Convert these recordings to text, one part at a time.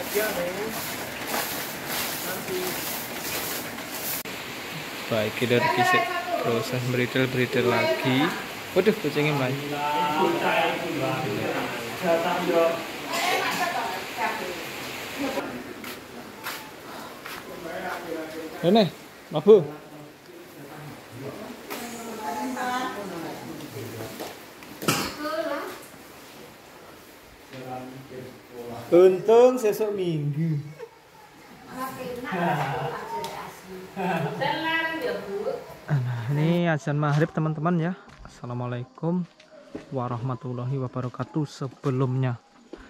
Baik, kita kisah proses beridel lagi. Waduh, kucingnya melayu. Ini, mabu. Untung sesuk minggu. Nah, ini azan maghrib teman-teman ya. Assalamualaikum warahmatullahi wabarakatuh. Sebelumnya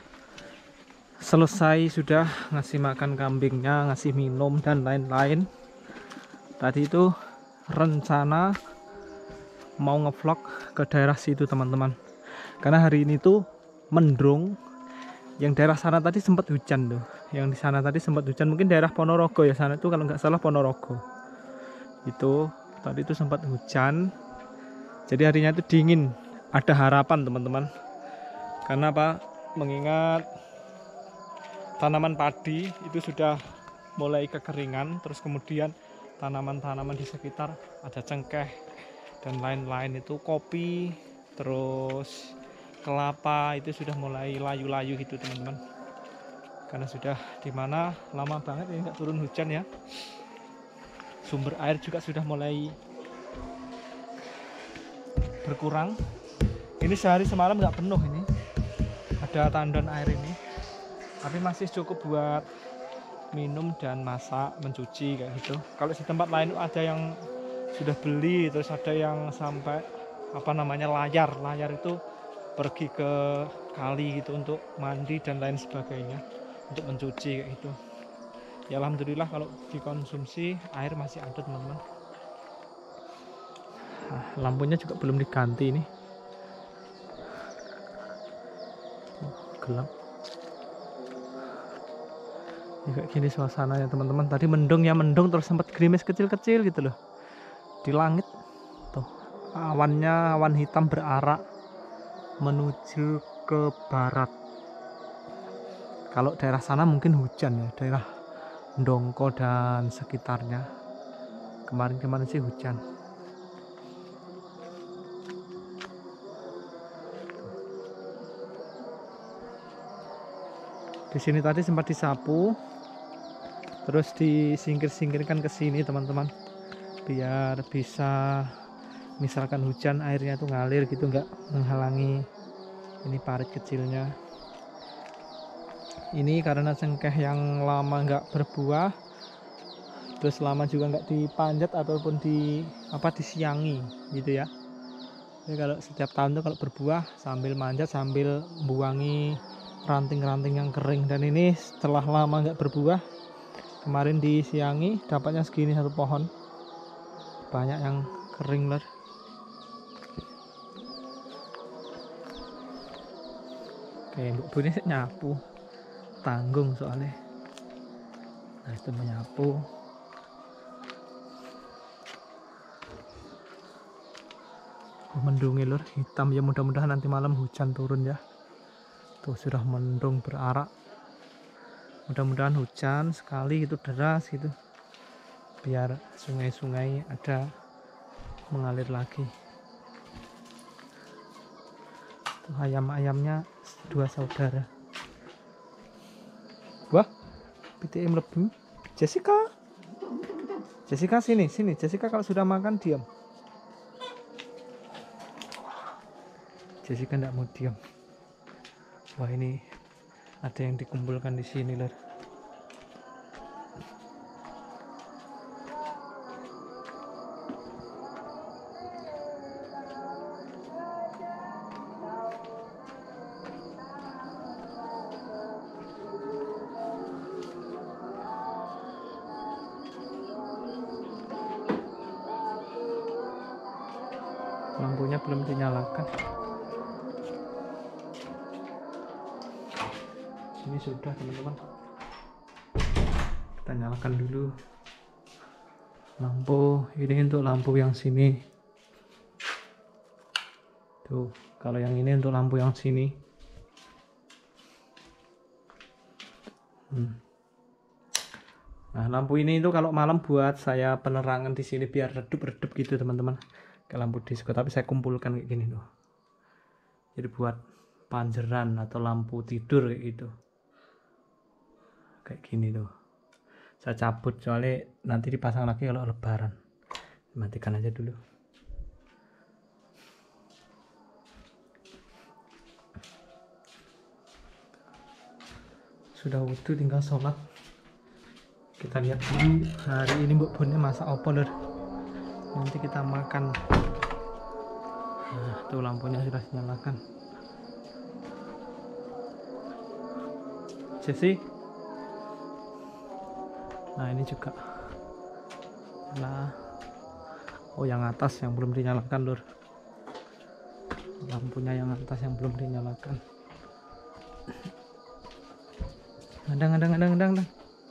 selesai sudah ngasih makan kambingnya, ngasih minum dan lain-lain. Tadi itu rencana mau ngevlog ke daerah situ teman-teman, karena hari ini tuh mendung. Yang daerah sana tadi sempat hujan tuh, yang di sana tadi sempat hujan, mungkin daerah Ponorogo ya, sana tuh kalau nggak salah Ponorogo itu tadi itu sempat hujan. Jadi harinya itu dingin, ada harapan teman-teman. Karena apa? Mengingat tanaman padi itu sudah mulai kekeringan, terus kemudian tanaman-tanaman di sekitar ada cengkeh dan lain-lain, itu kopi, terus kelapa itu sudah mulai layu-layu gitu teman-teman. Karena sudah dimana lama banget ini nggak turun hujan ya. Sumber air juga sudah mulai berkurang. Ini sehari semalam nggak penuh ini. Ada tandon air ini. Tapi masih cukup buat minum dan masak, mencuci kayak gitu. Kalau di tempat lain ada yang sudah beli, terus ada yang sampai apa namanya layar itu pergi ke kali gitu untuk mandi dan lain sebagainya, untuk mencuci kayak gitu. Ya alhamdulillah kalau dikonsumsi air masih ada teman-teman. Nah, lampunya juga belum diganti ini. Gelap. Ya, kayak gini suasananya teman-teman. Tadi mendung ya, mendung terus sempat gerimis kecil-kecil gitu loh di langit tuh. Awannya awan hitam berarak menuju ke barat. Kalau daerah sana mungkin hujan ya, daerah Ndongko dan sekitarnya. Kemarin sih hujan. Di sini tadi sempat disapu, terus disingkir-singkirkan ke sini teman-teman, biar bisa misalkan hujan airnya tuh ngalir gitu, nggak menghalangi ini parit kecilnya. Ini karena cengkeh yang lama nggak berbuah, terus lama juga nggak dipanjat ataupun disiangi gitu ya. Jadi kalau setiap tahun tuh kalau berbuah sambil manjat sambil buangi ranting-ranting yang kering. Dan ini setelah lama nggak berbuah, kemarin disiangi, dapatnya segini satu pohon, banyak yang kering lor. Oke, Mbak Bu ini nyapu, tanggung soalnya. Nah itu menyapu. Mendungi lur, hitam ya, mudah-mudahan nanti malam hujan turun ya. Tuh sudah mendung berarak, mudah-mudahan hujan sekali itu deras gitu, biar sungai-sungai ada mengalir lagi. Tuh ayam-ayamnya dua saudara. Wah, PTM lebih. Jessica sini Jessica, kalau sudah makan diam. Jessica enggak mau diam. Wah, ini ada yang dikumpulkan di sini lor. Lampunya belum dinyalakan. Ini sudah teman-teman. Kita nyalakan dulu lampu. Ini untuk lampu yang sini. Tuh, kalau yang ini untuk lampu yang sini. Nah, lampu ini itu kalau malam buat saya penerangan di sini biar redup-redup gitu teman-teman. Kayak lampu disco, tapi saya kumpulkan kayak gini tuh. Jadi buat panjeran atau lampu tidur kayak gitu. Kayak gini tuh. Saya cabut soalnya nanti dipasang lagi kalau lebaran. Matikan aja dulu. Sudah wudu, tinggal sholat. Kita lihat dulu hari ini Mbak Bonnya masak apa lor. Nanti kita makan. Nah, tuh lampunya sudah dinyalakan. Jesse. Nah, ini juga. Nah, oh yang atas yang belum dinyalakan lor. Lampunya yang atas yang belum dinyalakan. Adang.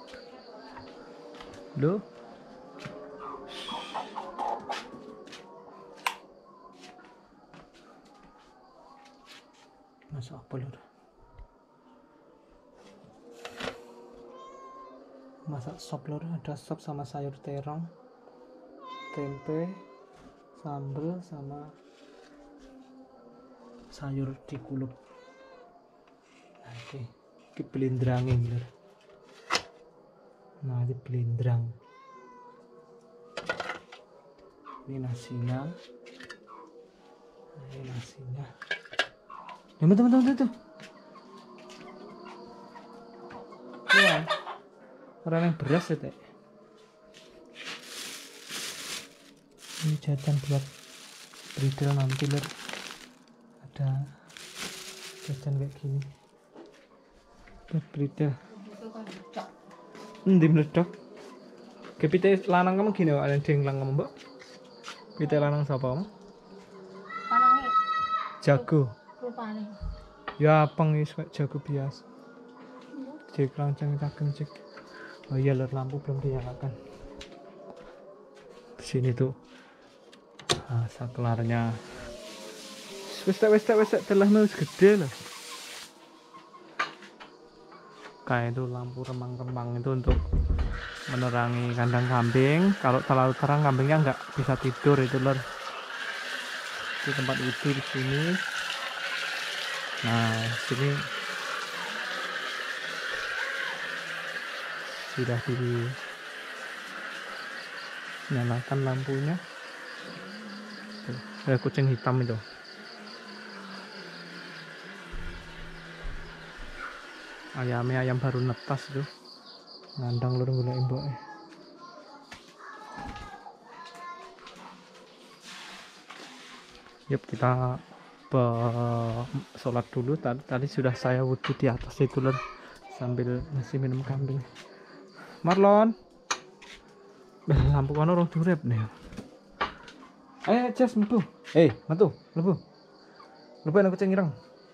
Loh. Masak apa lor? Masak sop lor, ada sop sama sayur terong, tempe, sambal sama sayur dikuluk. Nah, ini belindrangin lor. Nah, ini belindrang. Ini nasinya. Ini nasinya. Ya, teman-teman tuh. Ya. Orang yang beras ya, Teh. Ini jajan buat bridal nanti lor. Ada jajan kayak gini. Buat bridal. Ndi mledok. Kepite lanang kamu gini kok ada denglang kamu, Mbak. Pite lanang sapa kamu? Lanange Jago. rupane. Ya apang wis kayak jago biasa. Cek lancang cakeng cek. Oh iya lor, lampu belum dinyalakan. Di sini tuh. Ah, saklarnya. Wis tak telah wis gede lah. Kayak itu lampu remang-remang itu untuk menerangi kandang kambing. Kalau terlalu terang kambingnya nggak bisa tidur itu lor. Di tempat itu di sini. Nah, sini sudah dinyalakan lampunya. Tuh, ada kucing hitam itu. Ayamnya ayam baru netas tuh. Ngandang lur golek mboke. Yuk kita sholat dulu. Tadi sudah saya wudhu di atas itu lur, sambil masih minum kambing. Marlon, lampu kono rong durep nih. Jas metu. Metu, lebu. Lebu enak kucing ireng.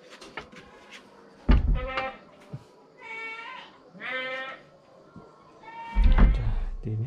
Ini.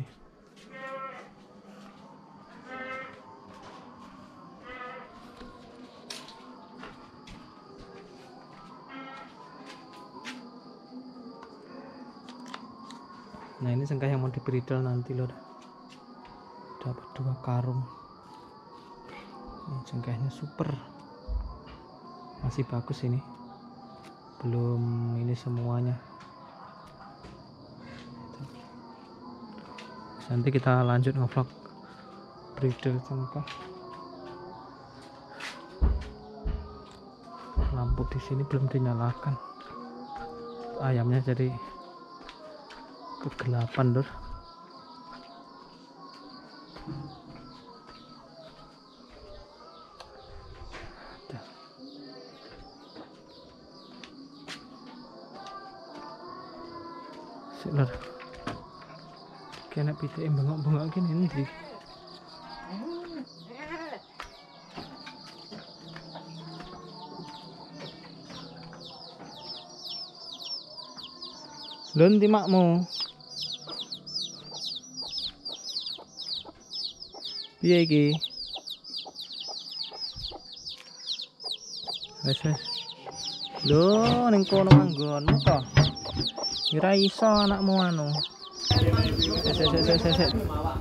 Nah, ini sengkah yang mau dibridal nanti lor. Dapat 2 karung. Ini sengkahnya super. Masih bagus ini. Belum ini semuanya. Nanti kita lanjut ngevlog bridal cengkeh. Lampu di sini belum dinyalakan. Ayamnya jadi kegelapan lur. Sik lur. Kena pitike bengok-bengok gini ndi. Lho ndi makmu? Piye iki? Wes. Lho ning kono manggonmu kok. Kira iso anakmu anu. Sik.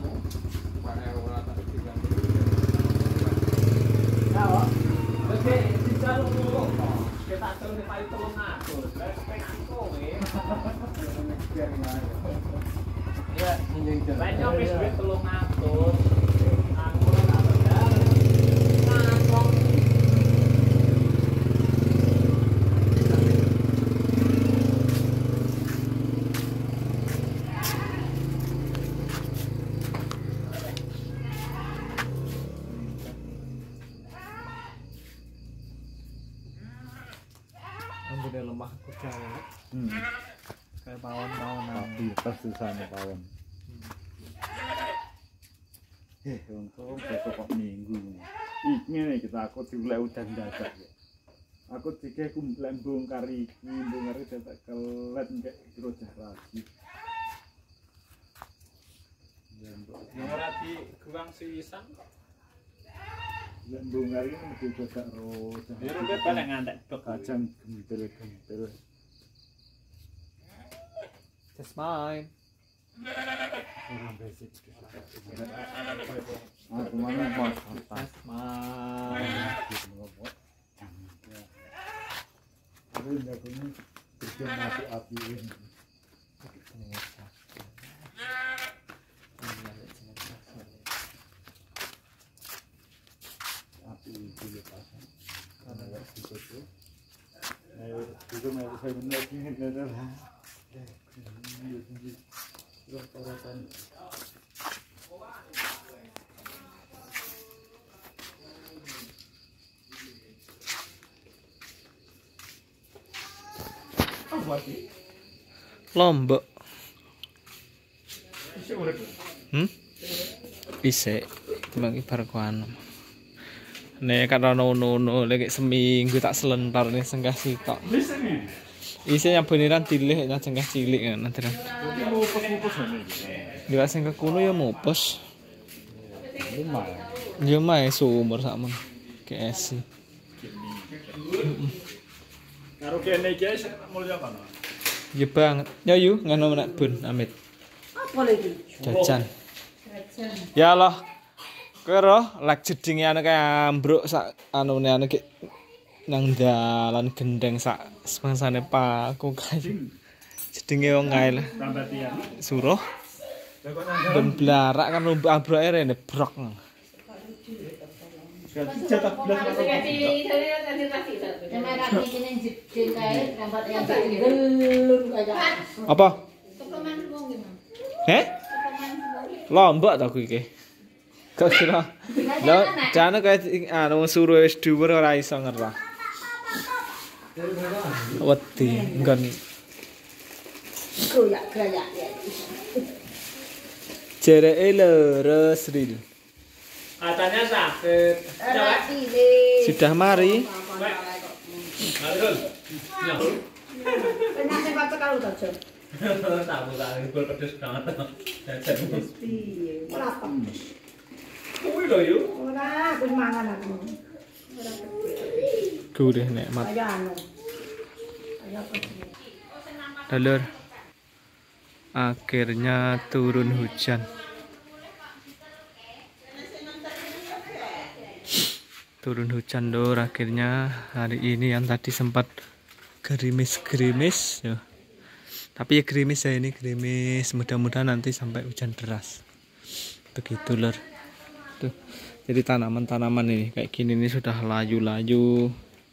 Ambune lemah kucing. Kayak pawon-pawon. Tapi persusahnya pawon. Untung besok kok minggu. Ngene kita aku diulek udan dadak ya. Aku dikek ku bongkar dadak kelet nek dirojah lagi. Yang ora di guang sisan kok. Lek bongkar iki mesti dadak rojah. Ya rumput balik ngantek dok. Kacang gentil. Just mine. Orang basic. Aku mana mau Just mine. Aku ndak punya kerja mati api ini. Api itu pasang. Karena itu. Ayo, itu mau saya benar ingin benar. Lombok. Isik. Bagi barkuan. Nek kan ono lek seminggu tak selentar nih senggah sitok. Isine beneran dilih nek senggah cilik ngono terus. Yo sing kekuno ya mupus. Yo mae sumur sakmen. KSI. Karo kene iki mulya kono. Ya banget. Ya yu ngono nek bun amit. Apa lagi? Jajan. Ya Allah. Kowe roh lek jedinge anu kae ambruk sak anune anu ki nang dalan gendeng sak sepangsane paku kae. Jedinge wong kae lah. Tambatian. Suruh. Ben blarak kan lumba ambroke rene brok. Jatah belas karo. Apa? Lombok ta kuwi iki. Kok kira. Lah jane kae anu suruh wis dhuwur ora iso ngerah. Wedi nggon Goyak-goyak ya. jereke leres ril. Katanya sakit. Sudah mari. Marul. Ya. Penyakit batuk kalau tajam. Tahu tak libur pedes banget. Jajan. Piye? Ora apa. Kuwi lho yo. Ora ben mangan aku. Gurih nikmat. Kaya anu. Kaya apa? Dalur. Akhirnya turun hujan. Turun hujan lur akhirnya hari ini yang tadi sempat gerimis-gerimis ya. Tapi ya gerimis ya ini gerimis, mudah-mudahan nanti sampai hujan deras. Begitu lur. Tuh. Jadi tanaman-tanaman ini kayak gini ini sudah layu-layu.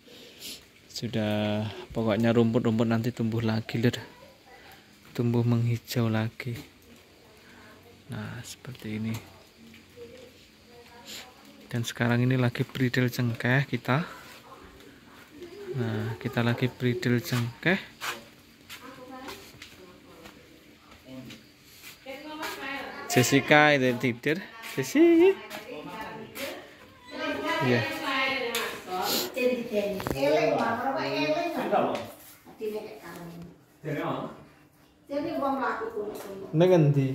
Sudah pokoknya rumput-rumput nanti tumbuh lagi lur. Tumbuh menghijau lagi. Nah, seperti ini. Dan sekarang ini lagi bridel cengkeh kita. Nah, kita lagi bridel cengkeh. Jessica itu tidur. Jessica. Iya. Nek endi?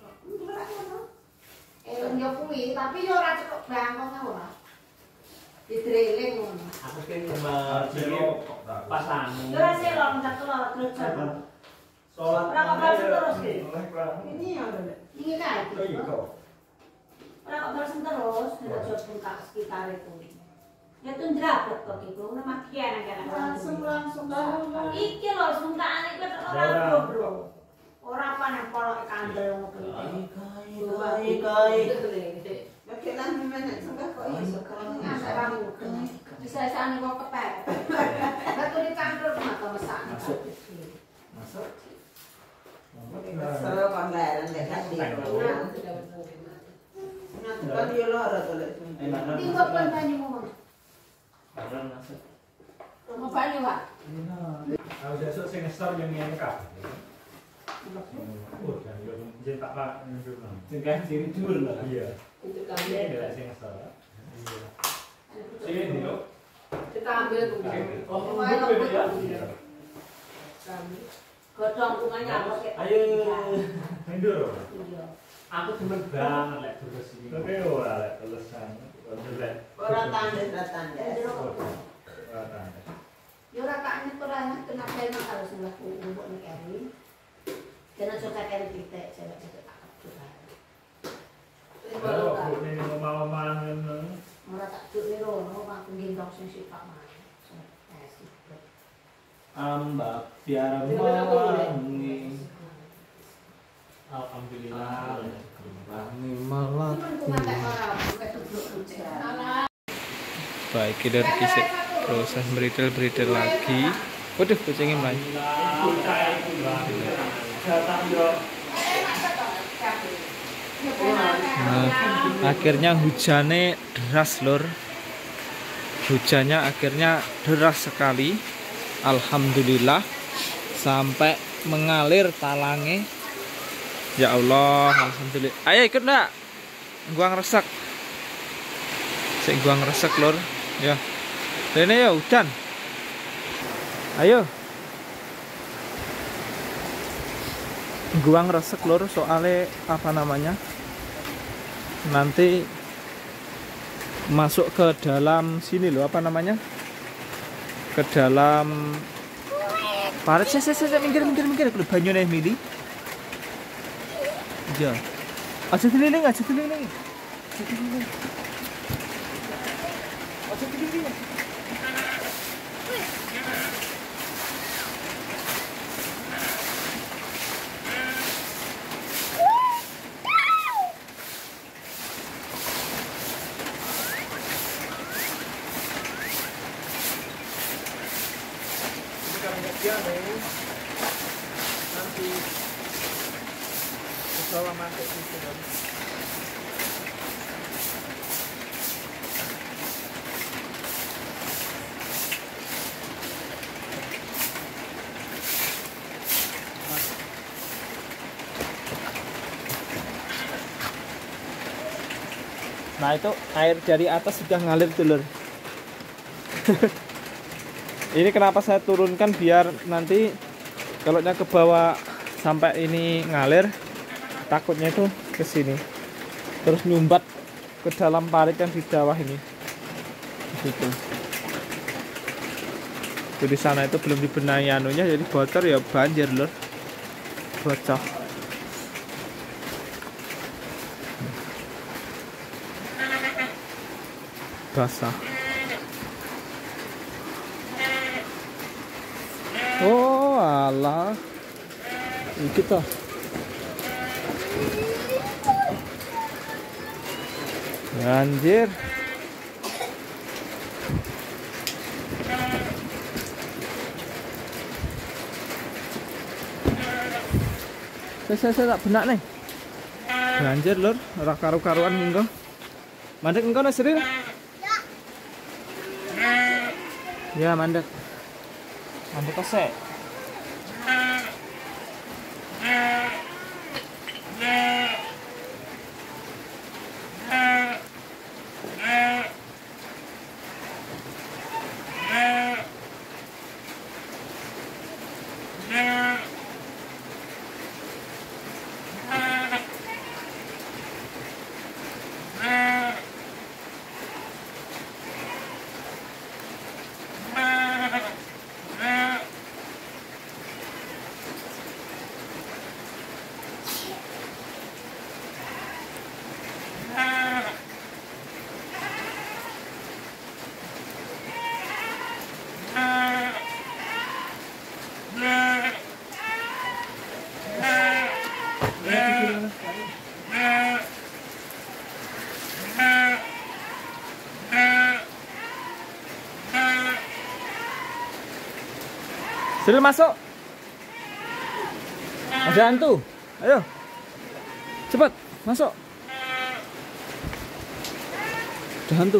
Yo kuwi, tapi yo ora cukup bangkong ora. Didreling ngono. Aku sing cuma pas anu. Ora sih lho ndak kelot terus. Salat. Ora kok harus terus ki. Ini Ini ya lho. Ini kan. Ora kok harus terus, nek jopo tak sekitar itu. Ya tuh ndrapet kok iku, nama kian kan. Langsung iki lho sungkaan iku ora bro. Ora panen polok kandel ngono kuwi. Kai. Makilan menek sengkak kok iso kan. Bisa sane kok kepek. Batu dicangkruk mata mesak. Masuk. Selalu kondaran dekat di nanti kan dia lara tuh lek. Tinggal pun banyu ngomong. Beneran masuk. Mau banyu Pak? Aku besok sing ngestor yang ngene kabeh. Oh, kan yo ncetak Pak. Sing kan ciri dhuwur lho. Iya. Untuk Iya, ambil. sing ngestor. Iya. Sing ndi kok? Kita ambil dulu. Oh, Lumayan bener ya. Iya. Godong bunganya apa sih? Ayo. Mundur. Iya. Aku demen banget lek terus iki. Tapi ora lek telesan. Ora Orang tanda tanda. ora tanda. Yo ora tak nyetorane kenapa emang harus ngelaku untuk nih karena coba kali titik saya tak coba. Kalau aku ini mau mangan. Ora tak cuci rono aku gendong sing sifat mah. Ambak biar wangi. Alhamdulillah. Wangi malah. Salah. Baik, kita kisah proses beritel lagi. Waduh, kucingnya melayu. Nah, akhirnya hujannya deras lor. Hujannya akhirnya deras sekali. Alhamdulillah sampai mengalir talangnya. Ya Allah, alhamdulillah. Ayo ikut nak. Gua ngeresek. Sik gua ngeresek lor. Ya. Rene ya hujan. Ayo. Gua ngeresek lor soalnya apa namanya? Nanti masuk ke dalam sini loh, apa namanya? Ke dalam parit. Saya minggir kudu banyune mili. Ya. Aja keliling. Aja keliling. Nanti bersama mantek itu. Nah itu air dari atas sudah ngalir dulur. Ini kenapa saya turunkan biar nanti kalaunya ke bawah sampai ini ngalir, takutnya itu ke sini terus nyumbat ke dalam parit yang di bawah ini. Gitu. Itu di sana itu belum dibenahi anunya, jadi bocor ya banjir lur. Bocor. Basah. Oh alah, ini toh. Banjir. Saya tak benak nih. Banjir lur, ora karu-karuan minggu. Mandek engkau Nasril? Ya mandek. Mandek kose. Sudah masuk. Ada hantu. Ayo. Cepat, masuk. Ada hantu.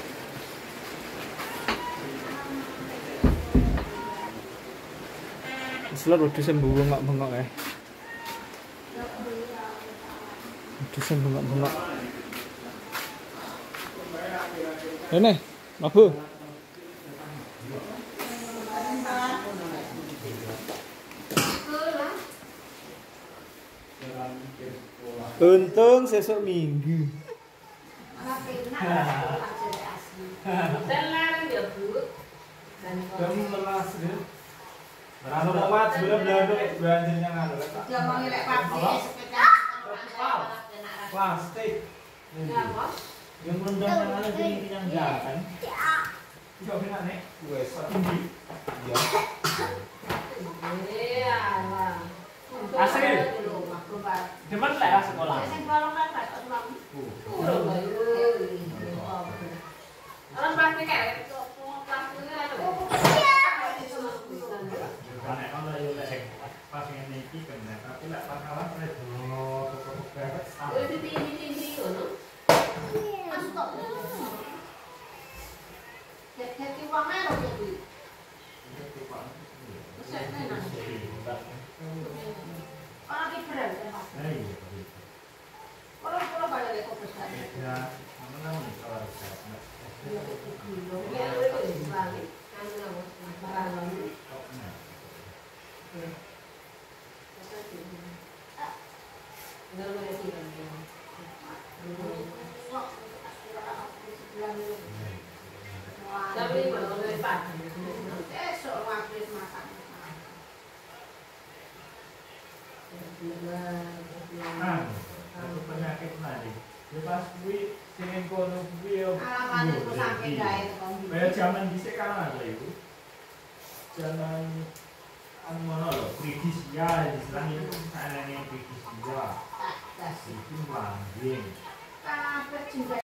Selalu wedhus bengok-bengok ya. Wedhus bengok-bengok. Ini, mlebu. Untung sesuk Minggu. Jam 11 ya. Rano muat sebelum belanda banjirnya nganu. Dia mau ngelek pabrik Plastik. Yang rendang yang ada di yang jalan. Coba kena nek. Wes tinggi. Iya. Asli. Cuman lah sekolah. Sing kolong kan Pak Ulang. Orang pasti kayak plastiknya ada. Nek ana yo lek pas ngene iki kena tapi lek pas kalah redo pokok-pokok sama. Wis tinggi-tinggi ngono. Masuk kok. Jadi uang mana kok iki? Wis enak. Orang ki berat kan Pak. Orang pada lek kok besar. Ya, mana nih kalau Ya wis lali. Barang tapi kalau lepas, esok waktu makan. Aku penyakit nadi. Lepas kuwi sing kono kuwi yo. Alasan itu sampai gawe Kayak zaman dhisik kan ada itu. Zaman anu ngono lho, Britisia istilahnya itu anane Britisia. tak das. Itu langgeng. Kabeh juga